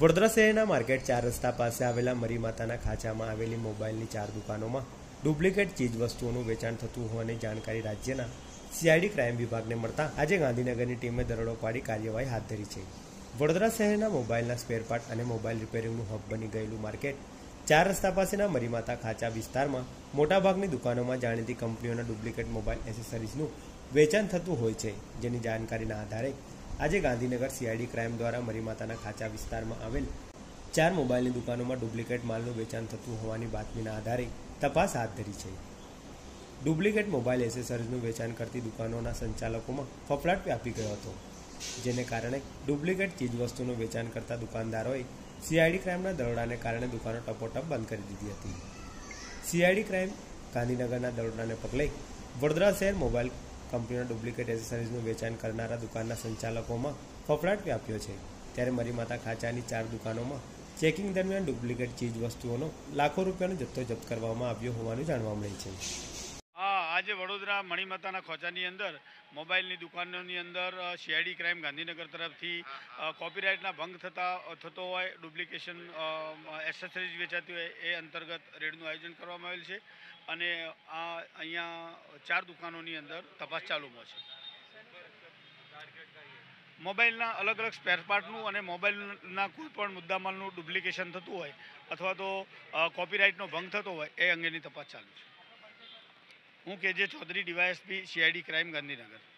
વડોદરા શહેરના માર્કેટ 4 રસ્તા પાસે આવેલા મરીમાતાના ખાંચામાં આવેલી મોબાઈલની 4 દુકાનોમાં ડુપ્લિકેટ ચીજવસ્તુઓનું વેચાણ થતું હોવાની જાણકારી રાજ્યના સીઆઈડી ક્રાઇમ વિભાગને મળતા આજે ગાંધીનગરની ટીમે દરોડો પાડી કાર્યવાહી હાથ ધરી છે। વડોદરા શહેરના મોબાઈલના સ્પેરપાર્ટ અને મોબાઈલ રિપેરિંગનું હબ બની ગયેલું માર્કેટ 4 રસ્તા પાસેના મરીમાતા ખાંચા વિસ્તારમાં મોટાભાગની દુકાનોમાં જાણીતી કંપનીઓના ડુપ્લિકેટ મોબાઈલ એસેસરીઝનું વેચાણ થતું હોય છે, જેની જાણકારીના આધારે આજે ગાંધીનગર સીઆઈડી ક્રાઇમ દ્વારા મરીમાતાના ખાંચા વિસ્તારમાં આવેલ 4 મોબાઈલની દુકાનોમાં ડુપ્લિકેટ માલનું વેચાણ થતું હોવાની બાતમીના આધારે તપાસ હાથ ધરી છે। ડુપ્લિકેટ મોબાઈલ એસેસરીઝનું વેચાણ કરતી દુકાનોના સંચાલકોમાં ફફડાટ વ્યાપી ગયો હતો, જેને કારણે ડુપ્લિકેટ ચીજવસ્તુનું વેચાણ કરતા દુકાનદારોએ સીઆઈડી ક્રાઇમના દરોડાને કારણે દુકાનો ટપોટપ બંધ કરી દીધી હતી। સીઆઈડી ક્રાઇમ ગાંધીનગરના દરોડાને પગલે વડોદરા શહેર મોબાઈલ કંપનીના ડુપ્લિકેટ એસેસરીઝનું વેચાણ કરનારા દુકાનના સંચાલકોમાં ફફડાટ વ્યાપ્યો છે। ત્યારે મરીમાતા ખાંચાની 4 દુકાનોમાં ચેકિંગ દરમિયાન ડુપ્લિકેટ ચીજ વસ્તુઓનો લાખો રૂપિયાનો જથ્થો જપ્ત કરવામાં આવ્યો હોવાનું જાણવા મળે છે। આજે વડોદરા મણીમાતાના ખોચાની અંદર મોબાઈલની દુકાનોની અંદર સીઆઈડી ક્રાઇમ ગાંધીનગર તરફથી કોપીરાઇટના ભંગ થતો હોય, ડુપ્લિકેશન એસેસરીઝ વેચાતી હોય એ અંતર્ગત રેડનું આયોજન કરવામાં આવેલ છે અને અહીંયા 4 દુકાનોની અંદર તપાસ ચાલુમાં છે। મોબાઈલના અલગ અલગ સ્પેરપાર્ટનું અને મોબાઈલના કોઈ પણ મુદ્દામાલનું ડુપ્લિકેશન થતું હોય અથવા તો કોપીરાઇટનો ભંગ થતો હોય એ અંગેની તપાસ ચાલુ છે। હું KJ Chaudhary DYSP CID crime Gandhinagar.